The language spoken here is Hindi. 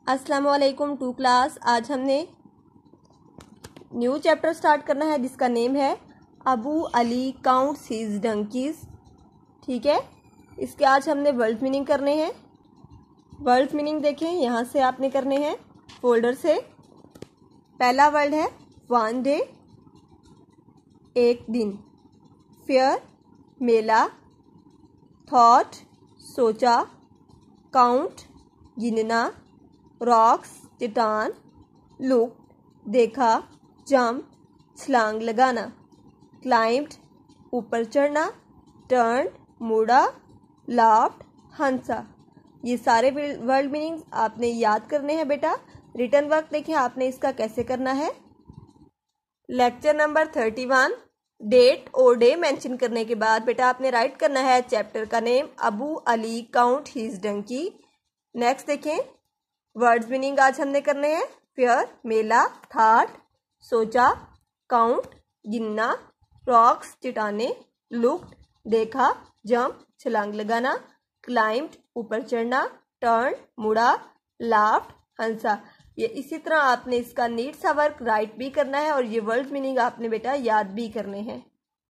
अस्सलामुअलैकुम टू क्लास। आज हमने न्यू चैप्टर स्टार्ट करना है जिसका नेम है Abu Ali counts his donkeys. ठीक है, इसके आज हमने वर्ड मीनिंग करने हैं। वर्ड मीनिंग देखें, यहाँ से आपने करने हैं फोल्डर से। पहला वर्ड है वन डे, एक दिन। फेयर, मेला। थॉट, सोचा। काउंट, गिनना। रॉक्स, चट्टान। लुक, देखा। जंप, छलांग लगाना। क्लाइंब्ड, ऊपर चढ़ना। टर्न, मुड़ा। लाफ्ड, हंसा। ये सारे वर्ड मीनिंग्स आपने याद करने हैं बेटा। रिटर्न वर्क देखें आपने इसका कैसे करना है। Lecture number 31। डेट और डे मेंशन करने के बाद बेटा आपने राइट करना है चैप्टर का name Abu Ali count his donkey. Next देखें, वर्ड्स मीनिंग आज हमने करने हैं। फेयर, मेला। थॉट, सोचा। काउंट, गिनना। रॉक्स, चट्टाने। लुक्ड, देखा। जंप, छलांग लगाना। क्लाइंब्ड, ऊपर चढ़ना। टर्न, मुड़ा। लाफ्ड, हंसा। ये इसी तरह आपने इसका नीट सा वर्क राइट भी करना है और ये वर्ड मीनिंग आपने बेटा याद भी करने हैं।